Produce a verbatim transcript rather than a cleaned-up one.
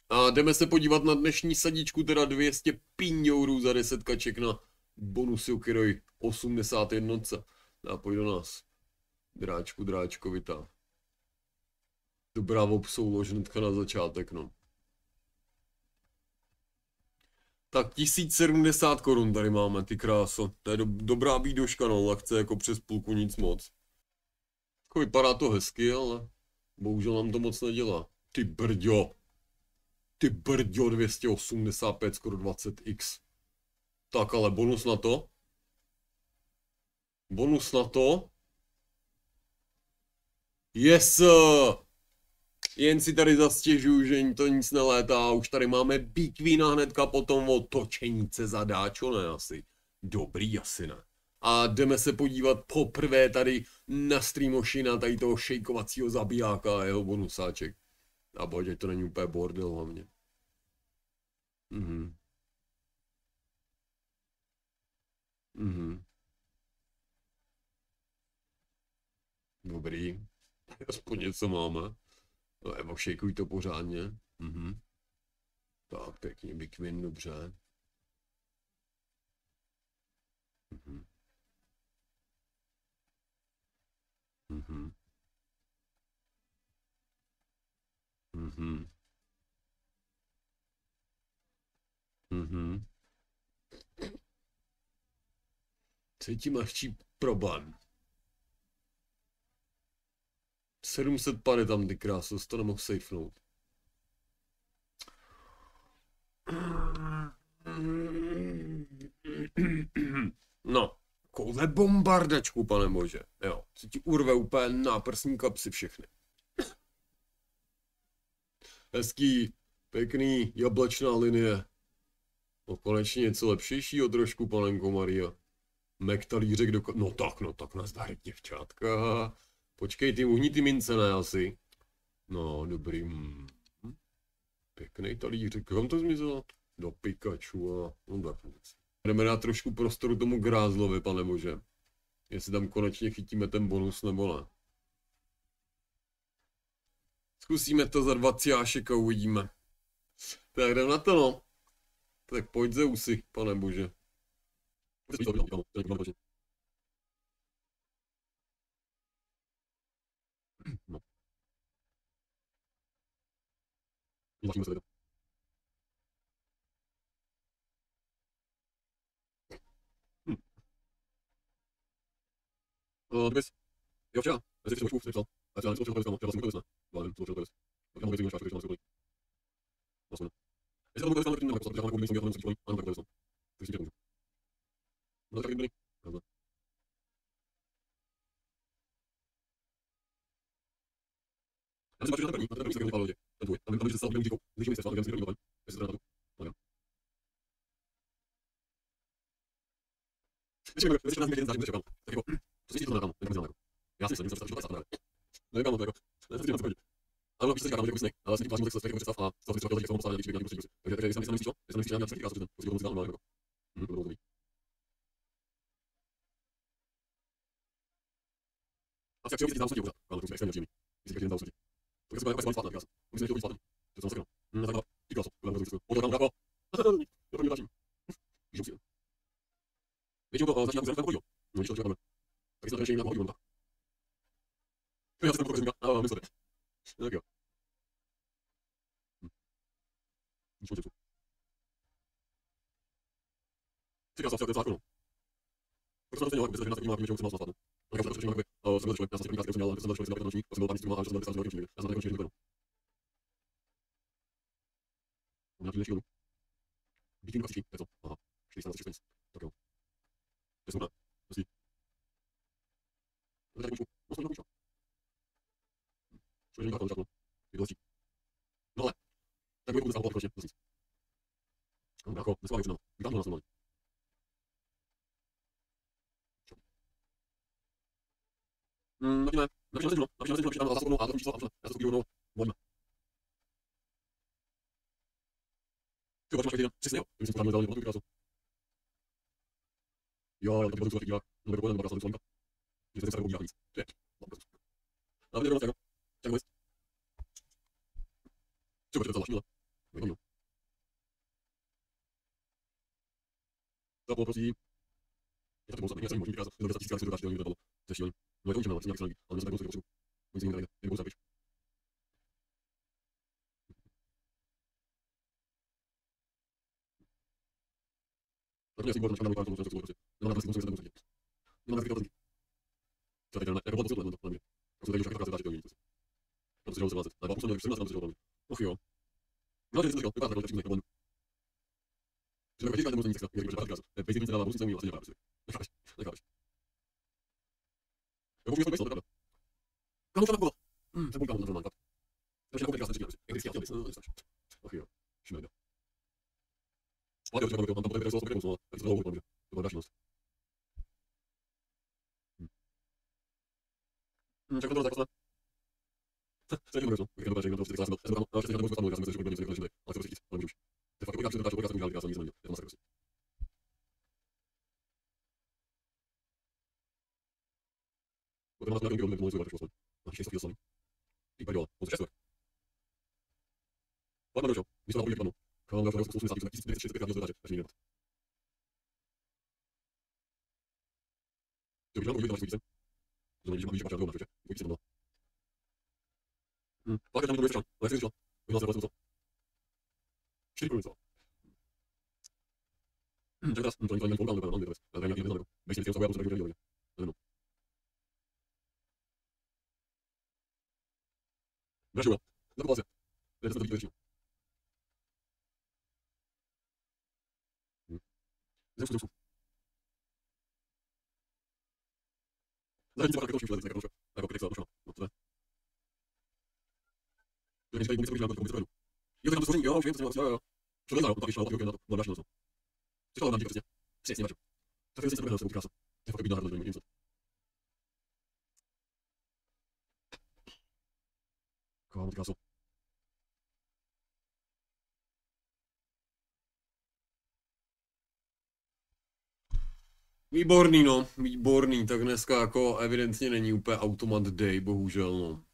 A jdeme se podívat na dnešní sadičku, teda dvě stě píňourů za deset kaček na bonusy Okiroj osmdesát jedna. A pojď do nás. Dráčku, dráčkovitá. Dobrá obsoulož hnedka na začátek, no. Tak tisíc sedmdesát korun tady máme, ty kráso. To je do, dobrá výdoška, no, lehce jako přes půlku nic moc. Jako vypadá to hezky, ale bohužel nám to moc nedělá. Ty brďo. Ty brďo, dvě stě osmdesát pět, skoro dvacet x. Tak ale bonus na to. Bonus na to. Yes! Jen si tady zastěžuju, že to nic nelétá. Už tady máme Big Queena hnedka potom otočenice zadáčo, ne asi. Dobrý, asi ne. A jdeme se podívat poprvé tady na streamoši na tady toho šejkovacího zabijáka a jeho bonusáček. A boď, ať to není úplně bordel hlavně. Mhm. Mhm. Dobrý. Aspoň něco máme. Evo, šejkuj to pořádně. Mhm. Tak, pěkně, Big Win, dobře. Mhm. Mhm. Mhm. Mhm. Cítím lehčí problém. sedm set pade tam, ty kráso, to nemohl safenout. No, koule bombardačku, pane bože. Jo, si ti urve úplně náprsní kapsy všechny. Hezký, pěkný, jablečná linie. No konečně něco lepšího trošku, panenko Maria. Mek talířek do... No tak, no tak nazdar, děvčátka. Počkej, ty uhní ty mince, ne asi. No, dobrý. Hmm. Pěkný talířek. Kam to zmizelo? Do Pikachu a... No tak nic. Jdeme dát trošku prostoru tomu Grázlovi, pane bože. Jestli tam konečně chytíme ten bonus nebo ne. Zkusíme to za dvacet a uvidíme. Tak jdem na to, no. Tak pojď Zeusy, pane bože. No. Začneme se vidět. Hm. Uh, dnes. Jo, včera. Já si trošku nepsal. A třeba něco přijel chtěla jsem to vysne. Vládem, co přijel tak já můžu říct, že máš všechno vlastně. Jestli to můžu vysne, tak já mám kombinaci, já jsem si ano, tak to vysne. Tak si tě můžu. No tak dobrý. Dobře. Já si páči na ten první, na ten první se takhle lidi. Ten tvůj. Tam tam se stalo tím díkou. Když mi se stalo, když mi se stalo, jestli to na to. Tak. Ještě mi ještě nás jeden zájem čekal. Tak jako co si to tam, ten jako. Já si myslím, že to je špatné. Ne, kam to jako. Ne, to je to. Ale když se říká, že jako snek, ale snek vážně tak se představ a to si třeba že jsou psány když bych nějaký takže takže jsem si myslel, že jsem si nějaký certifikát ten, to si ho musím jako. Hm, to bylo dobrý. A tak si tam sedí pořád, ale to je extrémně příjemný. Když si tam sedí. To je super, jako spát na krása. Musím to spát. To jsem sakra. Hm, tak ty krása, kolem toho. Pojď tam dává. To mě tlačím. Žiju si. Většinou to začíná uzavřít hodí. No, když to čekáme. Tak se to řeší na hodí, tak. Já se tam pokazím, a myslím. Tak jo. Nic moc. Říká se, to je zákon. Proč to stejně, když se nás taky má většinou se nás napadne. Tak já se to jako, jsem začal, já jsem si první krát měl, jsem začal si noční, jsem byl tam streamová, že jsem byl tam já jsem nekončil nikdo. Mám nějaký větší Bikini klasičí, to je co? Aha, čtyři sta peněz. Tak jo. To je super, hezký. To je tady půjčku, no to je půjčka. Co je nějaká konečná, je to hezčí. No ale, tak bude půjčka, konečně, to říct. No brácho, neschválím se nám, vítám to nás normálně. Hmm, napíme, napíme na sežno, napíme na sežno, napíme na zásobnou a to číslo a já se to kývou, volíme. Ty máš týden, přesně jo, když jsem správně vzal, nepamatuji krásu. Jo, jo, taky budu dívat, no nebo nebo krásu slanka. Že se budu dívat víc. To je, mám to. A vidíte, no, tak, tak vůbec. Co budete vzal, šíle? Vidím. Zapo, prosím. Je to pouze, já jsem možný krásat, to statistická, se dokáže dělat, to je šílený. No je to určené, ale nějaký straní, ale nezabiju se potřebu. Nic jiného nejde, je pouze zapič. A to mě asi bylo, že na pár tomu jsem prostě. Nemám na prostě, musím se tam Nemám na prostě. Co tady jako bylo to na mě. A co tady už jako práce dáš to to se dělalo se vlázet. Ale pak jsem do sedmnáct se dělalo. Och jo. No, to je to, vypadá to všechno jako že jako těžká musím nic extra, je to krásat. Basic nic nedává, musím se umí vlastně nepárá. Nechápeš, nechápeš. Já použiju svůj pravda. Kamu tam bylo? Hm, ten bulkám na to takže jako krásně říkám si. Jak ty chtěl bys, no, nestáš. Och jo, šmejda. Ale jo, čekám, tam tam bude svého spokojného, tak to dlouho to byla další Hm, čekám to rozdákat, ne? Se někdo řekl, když to řekl, to prostě krásně byl. Já jsem tam, ale přesně tam můžu já jsem si řekl, že ale chci to ale můžu. To je fakt, jak si to dáš, jak jsem udělal, já jsem nic neměl. Je to masakr. Potom nás nějaký problém, můžu vyšlo a ještě jsou sami. Ty paděla, moc často. Pojďme do čeho, když to napojí panu. Kálám další osm osmdesát tisíc dvě stě čtyřicet pět krát zvedáče, až nejde. To bych měl udělat další více. To není, že mám víc pačát dlouho na světě, víc jsem dal. Hm, pak je tam druhý večer, ale jak jsi říkal, vyhrál se vlastně co? čtyři koruny co? Hm, čekaj teraz, hm, to není to ani volkán, nebo nevím, ale to je nějaký neznamená. Bejsi mi s tím, co já musím tak udělat, nevím. Dražu, jo. Zakopal se. To je to víc většinou. Hm. Zemstu, zemstu. Zahraničí se pak jako všim jako jako kritik se došlo. No to je. To je říkají, bomby se vyžívá, to bomby se vedu. Jo, to je tam to stvoření, jo, už vím, to jsem jo, jo. Co to je, to taky šlo, taky na to, no další noc. Přišla nám přesně. Přesně, mačo. Tak to je se to krása. To je fakt bídná hra, to Kámo, ty kráso. Výborný, no, výborný, tak dneska jako evidentně není úplně automat day, bohužel, no.